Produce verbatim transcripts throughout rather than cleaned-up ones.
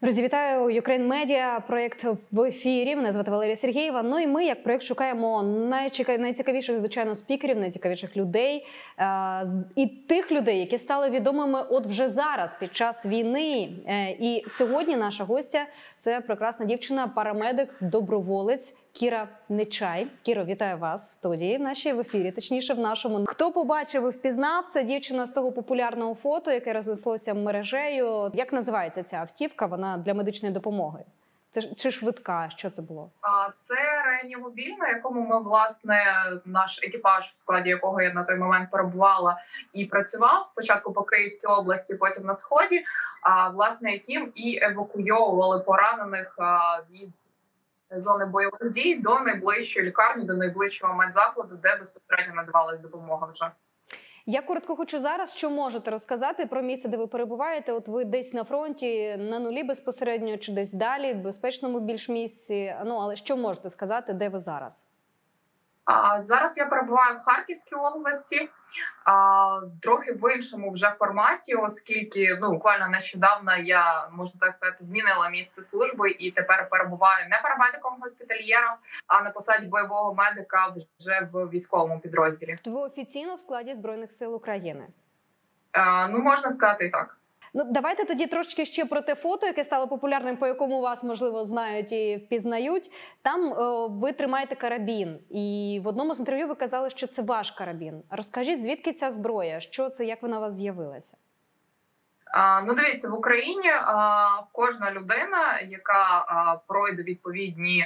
Друзі, вітаю! Ukraine Media, проєкт в ефірі. Мене звати Валерія Сергієва. Ну і ми, як проєкт, шукаємо найцікавіших, звичайно, спікерів, найцікавіших людей. Е і тих людей, які стали відомими от вже зараз, під час війни. Е і сьогодні наша гостя – це прекрасна дівчина, парамедик, доброволець Кіра Нечай. Кіро, вітаю вас в студії, в нашій в ефірі, точніше в нашому. Хто побачив і впізнав, це дівчина з того популярного фото, яке рознеслося мережею. Як називається ця автівка? Вона для медичної допомоги. Це чи швидка? Що це було? Це реанімобіль, на якому ми, власне, наш екіпаж, в складі якого я на той момент перебувала і працював, спочатку по Київській області, потім на Сході, власне, яким і евакуйовували поранених від зони бойових дій до найближчої лікарні, до найближчого медзакладу, де безпосередньо надавалась допомога вже. Я коротко хочу зараз, що можете розказати про місце, де ви перебуваєте? От ви десь на фронті, на нулі безпосередньо, чи десь далі, в безпечному більш місці? Ну, але що можете сказати, де ви зараз? А, зараз я перебуваю в Харківській області, а, трохи в іншому вже форматі, оскільки ну, буквально нещодавно я, можна так сказати, змінила місце служби і тепер перебуваю не парамедиком-госпітальєром, а на посаді бойового медика вже в військовому підрозділі. Ви офіційно в складі Збройних сил України? А, ну, можна сказати і так. Ну, давайте тоді трошки ще про те фото, яке стало популярним, по якому вас, можливо, знають і впізнають. Там о, ви тримаєте карабін. І в одному з інтерв'ю ви казали, що це ваш карабін. Розкажіть, звідки ця зброя? Що це, як вона у вас з'явилася? А, ну, дивіться, в Україні а, кожна людина, яка а, пройде відповідні,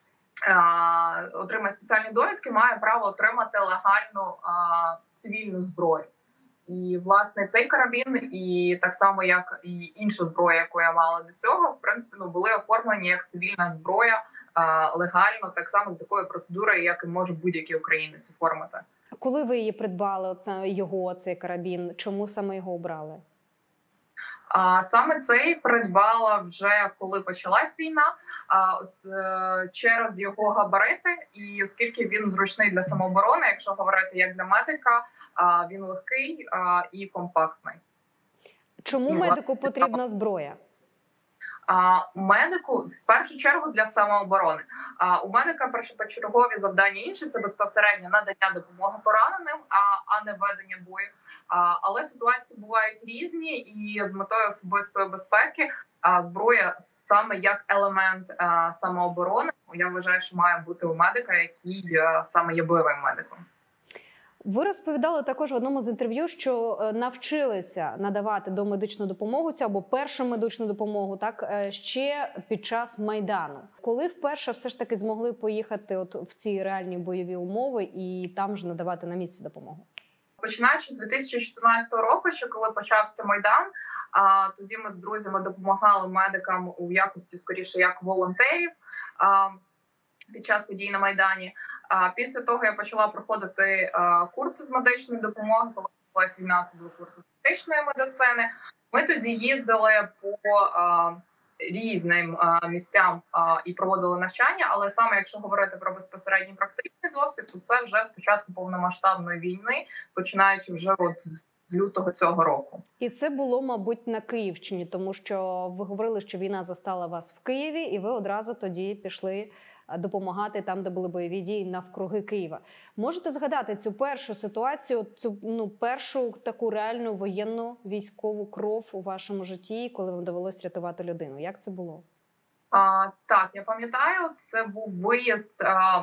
а, отримає спеціальні довідки, має право отримати легальну а, цивільну зброю. І, власне, цей карабін, і так само, як і інша зброя, яку я мала до цього, в принципі, ну, були оформлені як цивільна зброя а, легально, так само з такою процедурою, як і може будь-який українець оформити. Коли ви її придбали, оце, його, цей карабін, чому саме його обрали? А, саме цей придбала вже коли почалась війна, а, через його габарити, і оскільки він зручний для самооборони, якщо говорити як для медика, а, він легкий а, і компактний. Чому ну, медику потрібна зброя? А, медику в першу чергу для самооборони. А у медика першопочергові завдання інші – це безпосередньо надання допомоги пораненим, а, а не ведення бою. А, але ситуації бувають різні, і з метою особистої безпеки а, зброя саме як елемент а, самооборони, я вважаю, що має бути у медика, який а, саме є бойовим медиком. Ви розповідали також в одному з інтерв'ю, що навчилися надавати домедичну допомогу, цю або першу медичну допомогу, так, ще під час Майдану. Коли вперше все ж таки змогли поїхати от в ці реальні бойові умови і там ж надавати на місці допомогу? Починаючи з дві тисячі чотирнадцятого року, ще коли почався Майдан, а, тоді ми з друзями допомагали медикам у якості, скоріше, як волонтерів а, під час подій на Майдані. А після того я почала проходити а, курси з медичної допомоги, коли почалась війна, це були курси з медичної медицини. Ми тоді їздили по а, різним а, місцям а, і проводили навчання, але саме якщо говорити про безпосередній практичний досвід, то це вже з початку повномасштабної війни, починаючи вже от з, з лютого цього року. І це було, мабуть, на Київщині, тому що ви говорили, що війна застала вас в Києві, і ви одразу тоді пішли допомагати там, де були бойові дії, навкруги Києва. Можете згадати цю першу ситуацію, цю ну, першу таку реальну воєнну військову кров у вашому житті, коли вам довелось рятувати людину? Як це було? А, так, я пам'ятаю, це був виїзд а,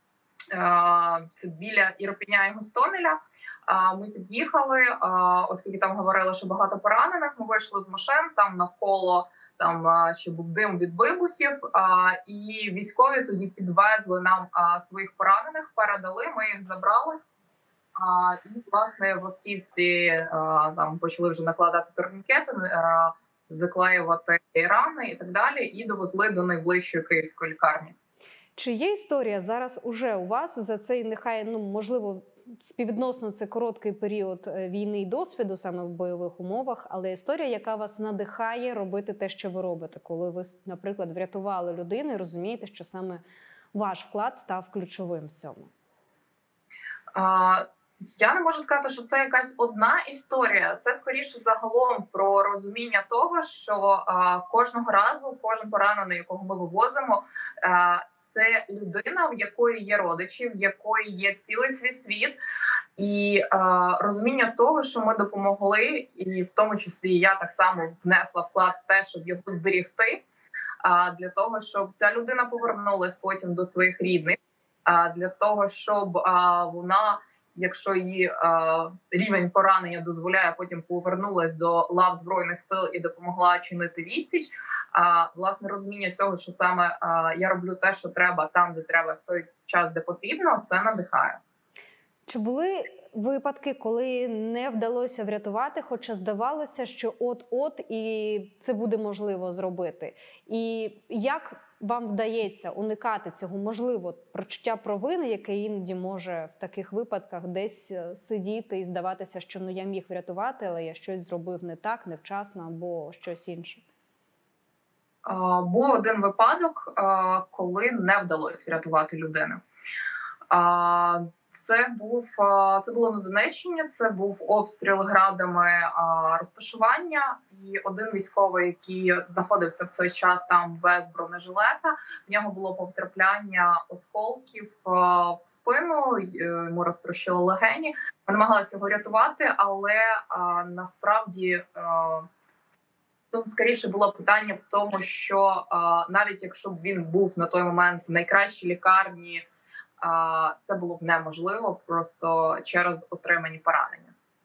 а, це біля Ірпеня і Гостомеля. А, ми під'їхали, а, оскільки там говорили, що багато поранених, ми вийшли з машин, там навколо там а, ще був дим від вибухів, а, і військові тоді підвезли нам а, своїх поранених, передали, ми їх забрали. А, і, власне, в автівці а, там почали вже накладати турнікети, а, заклеювати рани і так далі, і довезли до найближчої київської лікарні. Чи є історія зараз уже у вас за цей, нехай, ну, можливо, співвідносно це короткий період війни і досвіду саме в бойових умовах, але історія, яка вас надихає робити те, що ви робите, коли ви, наприклад, врятували людину і розумієте, що саме ваш вклад став ключовим в цьому? А, Я не можу сказати, що це якась одна історія. Це скоріше загалом про розуміння того, що а, кожного разу кожен поранений, якого ми вивозимо, а, це людина, в якої є родичі, в якої є цілий свій світ, і а, розуміння того, що ми допомогли, і в тому числі я так само внесла вклад в те, щоб його зберігти, а, для того, щоб ця людина повернулась потім до своїх рідних, а, для того, щоб а, вона, якщо її а, рівень поранення дозволяє, потім повернулась до лав Збройних сил і допомогла чинити відсіч. А, власне, розуміння цього, що саме а, я роблю те, що треба, там, де треба, в той час, де потрібно, це надихає. Чи були випадки, коли не вдалося врятувати, хоча здавалося, що от-от і це буде можливо зробити? І як вам вдається уникати цього, можливо, прочуття провини, яке іноді може в таких випадках десь сидіти і здаватися, що ну я міг врятувати, але я щось зробив не так, невчасно або щось інше? А, був один випадок, а, коли не вдалося врятувати людину. А, Це був це було на Донеччині. Це був обстріл градами а, розташування. І один військовий, який знаходився в цей час там без бронежилета, в нього було потрапляння осколків а, в спину. Йому розтрощило легені. Ми намагалися його рятувати, але а, насправді а, тут скоріше було питання в тому, що а, навіть якщо б він був на той момент в найкращій лікарні, це було б неможливо просто через отримані поранення.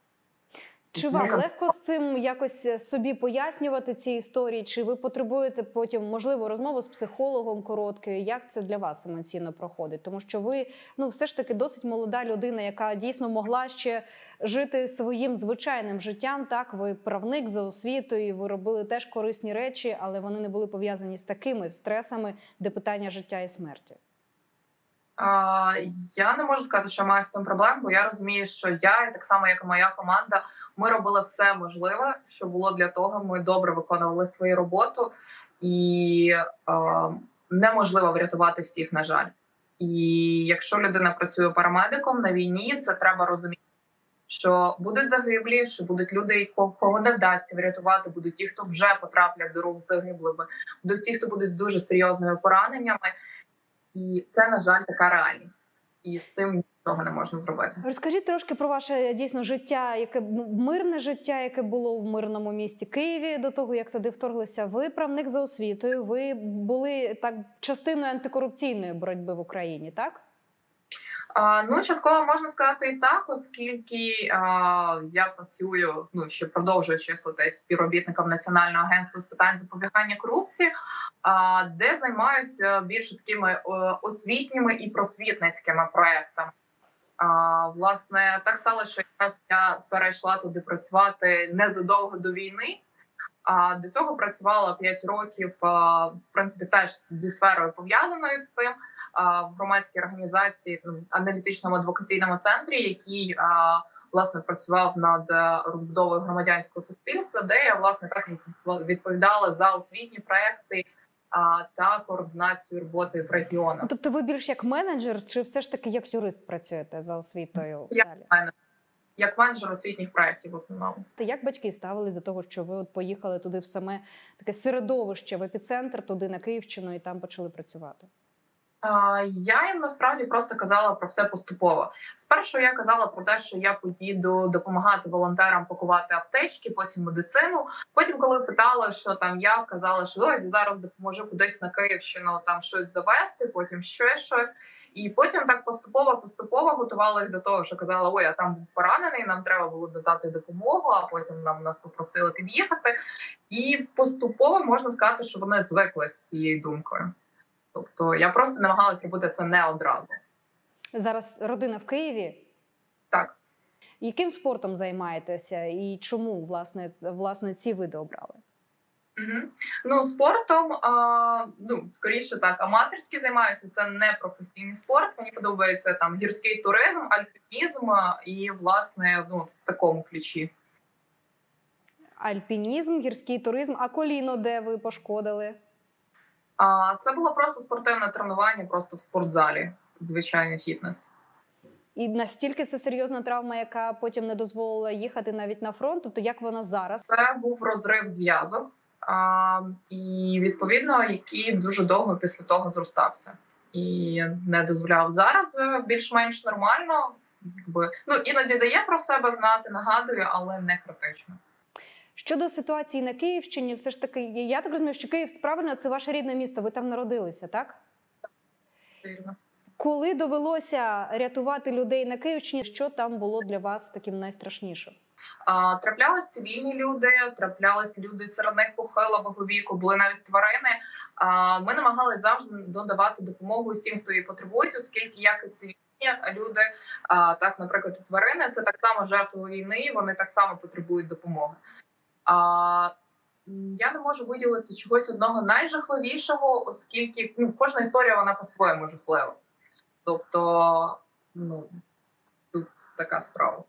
Чи вам легко з цим якось собі пояснювати ці історії? Чи ви потребуєте потім, можливо, розмову з психологом короткою? Як це для вас емоційно проходить? Тому що ви, ну, все ж таки досить молода людина, яка дійсно могла ще жити своїм звичайним життям. Так, ви правник за освітою, ви робили теж корисні речі, але вони не були пов'язані з такими стресами, де питання життя і смерті. Uh, я не можу сказати, що маю з цим проблем, бо я розумію, що я, і так само, як і моя команда, ми робили все можливе, що було для того. Ми добре виконували свою роботу, і uh, неможливо врятувати всіх, на жаль. І якщо людина працює парамедиком на війні, це треба розуміти, що будуть загиблі, що будуть люди, кого не вдасться врятувати, будуть ті, хто вже потраплять до рук загиблими, будуть ті, хто будуть з дуже серйозними пораненнями. І це, на жаль, така реальність. І з цим нічого не можна зробити. Розкажіть трошки про ваше, дійсно, життя, яке мирне життя, яке було в мирному місті Києві до того, як туди вторглися. Ви правник за освітою, ви були так частиною антикорупційної боротьби в Україні, так? А, ну, частково можна сказати і так, оскільки а, я працюю, ну, ще продовжую числитись співробітником Національного агентства з питань запобігання корупції, а, де займаюся більше такими о, освітніми і просвітницькими проектами. А, власне, так сталося, що якраз я перейшла туди працювати незадовго до війни. А до цього працювала п'ять років, а, в принципі, теж зі сферою пов'язаною з цим, а, в громадській організації, ну, аналітичному адвокаційному центрі, який а, власне працював над розбудовою громадянського суспільства, де я власне так відповідала за освітні проекти а, та координацію роботи в регіонах. Тобто ви більш як менеджер, чи все ж таки як юрист працюєте за освітою? Як менеджер. Як менеджер освітніх проєктів в основному. Та як батьки ставились до того, що ви от поїхали туди в саме таке середовище, в епіцентр, туди на Київщину і там почали працювати? А, я їм насправді просто казала про все поступово. Спершу я казала про те, що я поїду допомагати волонтерам пакувати аптечки, потім медицину. Потім, коли питала, що там я, казала, що ой, зараз допоможу кудись на Київщину там щось завести, потім ще щось. І потім так поступово-поступово готувала їх до того, що казала, ой, а там був поранений, нам треба було додати допомогу, а потім нам нас попросили під'їхати. І поступово можна сказати, що вони звикли з цією думкою. Тобто я просто намагалась робити це не одразу. Зараз родина в Києві? Так. Яким спортом займаєтеся і чому, власне, власне ці види обрали? Угу. Ну, спортом, а, ну, скоріше так, аматорськи займаюся, це не професійний спорт. Мені подобається там гірський туризм, альпінізм і, власне, ну, в такому ключі. Альпінізм, гірський туризм, а коліно де ви пошкодили? А, це було просто спортивне тренування, просто в спортзалі, звичайний фітнес. І настільки це серйозна травма, яка потім не дозволила їхати навіть на фронт? Тобто як вона зараз? Це був розрив зв'язок, а, і відповідно, який дуже довго після того зростався. І не дозволяв зараз більш-менш нормально. Якби, ну, іноді дає про себе знати, нагадує, але не критично. Щодо ситуації на Київщині, все ж таки, я так розумію, що Київ, правильно, це ваше рідне місто, ви там народилися, так? Вірно. Коли довелося рятувати людей на Київщині, що там було для вас таким найстрашнішим? А, траплялись цивільні люди, траплялись люди серед них похилого віку, були навіть тварини. А, ми намагалися завжди додавати допомогу усім, хто її потребує, оскільки як і цивільні люди, а, так, наприклад, і тварини, це так само жертви війни, вони так само потребують допомоги. А, я не можу виділити чогось одного найжахливішого, оскільки ну, кожна історія вона по-своєму жахлива. Тобто, ну, тут така справа.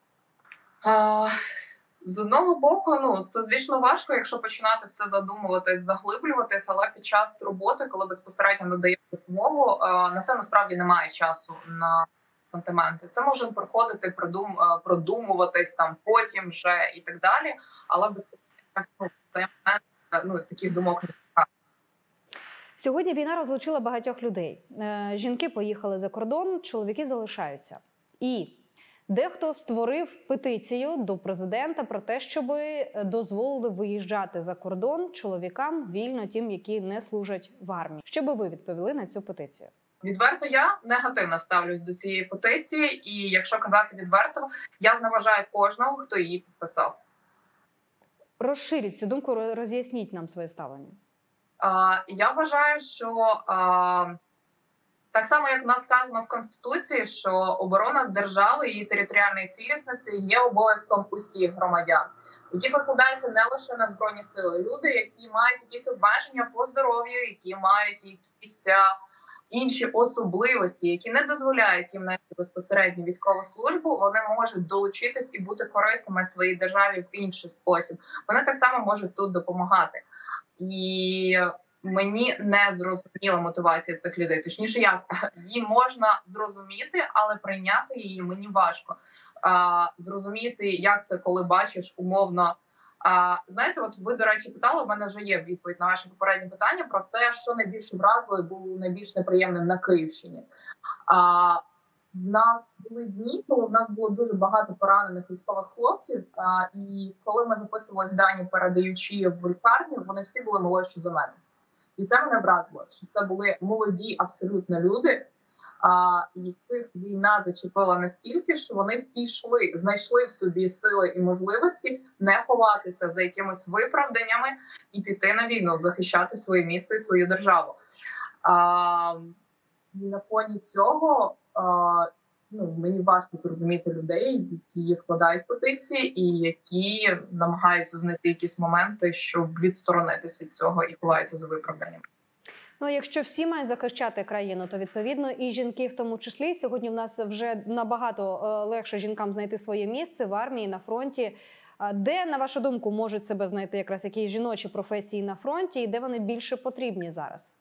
А, з одного боку, ну, це, звісно, важко, якщо починати все задумуватись, заглиблюватись, але під час роботи, коли безпосередньо надаємо допомогу, а, на це насправді немає часу на сантименти. Це може проходити, продум, продумуватись там потім вже і так далі, але безпосередньо ну, таких думок не немає. Сьогодні війна розлучила багатьох людей. Жінки поїхали за кордон, чоловіки залишаються. І дехто створив петицію до президента про те, щоб дозволили виїжджати за кордон чоловікам вільно тим, які не служать в армії. Що би ви відповіли на цю петицію? Відверто я негативно ставлюсь до цієї петиції, і якщо казати відверто, я зневажаю кожного, хто її підписав. Розширіть цю думку, роз'ясніть нам своє ставлення. А, я вважаю, що а, так само, як в нас сказано в Конституції, що оборона держави і її територіальної цілісності є обов'язком усіх громадян, які покладаються не лише на Збройні сили. Люди, які мають якісь обмеження по здоров'ю, які мають якісь а, інші особливості, які не дозволяють їм нести безпосередньо військову службу, вони можуть долучитись і бути корисними своїй державі в інший спосіб. Вони так само можуть тут допомагати. І мені не зрозуміла мотивація цих людей. Точніше, як її можна зрозуміти, але прийняти її мені важко. А, зрозуміти, як це, коли бачиш умовно. А, знаєте, от ви, до речі, питали, в мене вже є відповідь на ваше попереднє питання про те, що найбільш вразливо і було найбільш неприємним на Київщині. А, в нас були дні, коли в нас було дуже багато поранених військових хлопців, а, і коли ми записували їх дані, передаючи в лікарню, вони всі були молодші за мене. І це мене вразило, що це були молоді абсолютно люди, а, яких війна зачепила настільки, що вони пішли, знайшли в собі сили і можливості не ховатися за якимись виправданнями і піти на війну, захищати своє місто і свою державу. А, на фоні цього а, ну, мені важко зрозуміти людей, які складають петиції і які намагаються знайти якісь моменти, щоб відсторонитись від цього і ховаються за виправданням. Ну, якщо всі мають захищати країну, то відповідно і жінки в тому числі. Сьогодні в нас вже набагато легше жінкам знайти своє місце в армії, на фронті. Де, на вашу думку, можуть себе знайти якраз які жіночі професії на фронті і де вони більше потрібні зараз?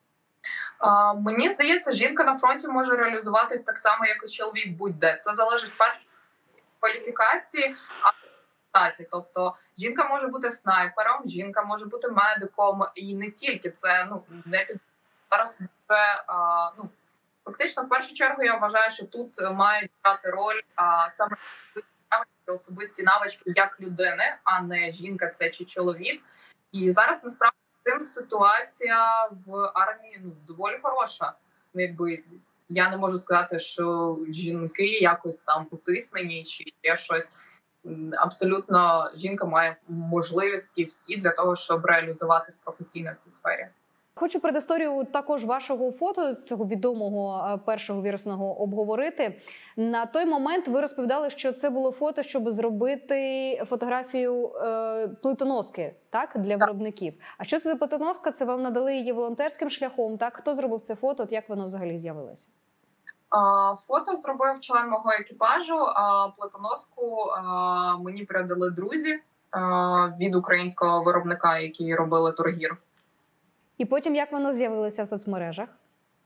А, мені здається, жінка на фронті може реалізуватись так само, як і чоловік будь-де. Це залежить перше від кваліфікації, а статі. Тобто жінка може бути снайпером, жінка може бути медиком, і не тільки це, ну, не під зараз це, а, ну, фактично, в першу чергу, я вважаю, що тут мають грати роль а, саме особисті навички як людини, а не жінка це чи чоловік. І зараз насправді цим ситуація в армії ну, доволі хороша. Ну, якби я не можу сказати, що жінки якось там потиснені чи ще щось. Абсолютно жінка має можливості всі для того, щоб реалізуватись професійно в цій сфері. Хочу предісторію також вашого фото, цього відомого першого вірусного, обговорити. На той момент ви розповідали, що це було фото, щоб зробити фотографію е, плитоноски, так, для так. виробників. А що це за плитоноска? Це вам надали її волонтерським шляхом, так? Хто зробив це фото? От як воно взагалі з'явилося? А, фото зробив член мого екіпажу, а плитоноску а, мені передали друзі а, від українського виробника, які робили тургір. І потім як воно з'явилося в соцмережах?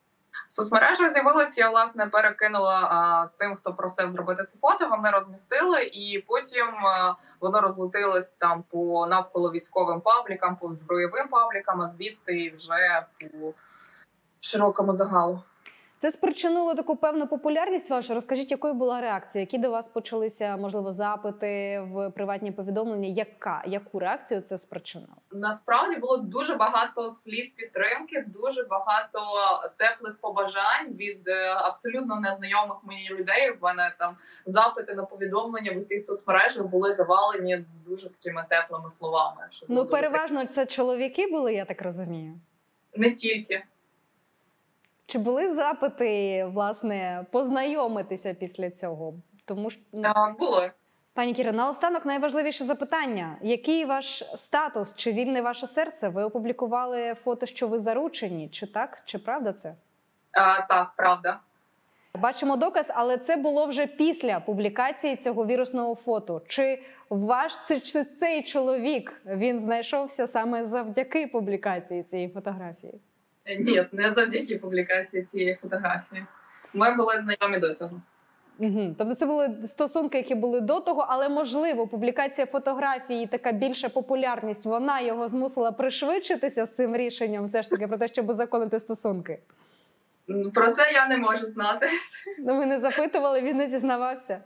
В соцмережах з'явилось, я, власне, перекинула а, тим, хто просив зробити це фото, вони розмістили, і потім а, воно розлетілось там по навколо військовим паблікам, по збройовим паблікам, а звідти вже по широкому загалу. Це спричинило таку певну популярність вашу. Розкажіть, якою була реакція? Які до вас почалися, можливо, запити в приватні повідомлення? Яка? Яку реакцію це спричинило? Насправді було дуже багато слів підтримки, дуже багато теплих побажань від е, абсолютно незнайомих мені людей. В мене там запити на повідомлення в усіх соцмережах були завалені дуже такими теплими словами. Що було Ну, дуже переважно це чоловіки були, я так розумію. не тільки. Чи були запити, власне, познайомитися після цього? Тому що ну, А, було. пані Кіро, наостанок найважливіше запитання: який ваш статус? Чи вільне ваше серце? Ви опублікували фото, що ви заручені? Чи так? Чи правда це? А, так, правда. Бачимо доказ, але це було вже після публікації цього вірусного фото. Чи ваш чи, чи цей чоловік він знайшовся саме завдяки публікації цієї фотографії? Ні, не завдяки публікації цієї фотографії. Ми були знайомі до цього. Угу. Тобто це були стосунки, які були до того, але, можливо, публікація фотографії, така більша популярність, вона його змусила пришвидшитися з цим рішенням все ж таки про те, щоб узаконити стосунки? Про це я не можу знати. Ну, ви не запитували, він не зізнавався?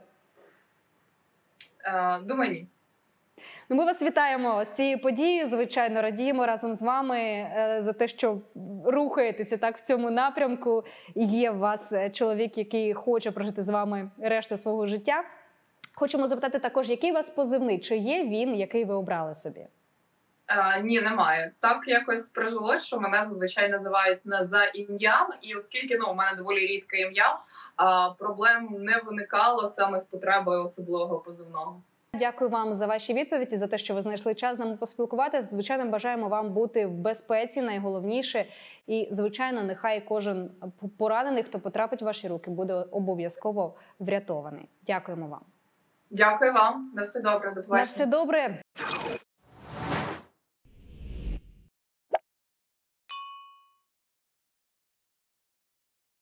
А, думаю, ні. Ну, ми вас вітаємо з цією подією. Звичайно, радіємо разом з вами е, за те, що рухаєтеся так в цьому напрямку. Є у вас чоловік, який хоче прожити з вами решту свого життя. Хочемо запитати також, який у вас позивний? Чи є він, який ви обрали собі? А, ні, немає. Так якось прижилось, що мене зазвичай називають не за ім'ям, і оскільки ну у мене доволі рідке ім'я, а, проблем не виникало саме з потребою особливого позивного. Дякую вам за ваші відповіді, за те, що ви знайшли час з нами поспілкуватися. Звичайно, бажаємо вам бути в безпеці, найголовніше. І, звичайно, нехай кожен поранений, хто потрапить в ваші руки, буде обов'язково врятований. Дякуємо вам. Дякую вам. На все добре. До побачення. На все добре.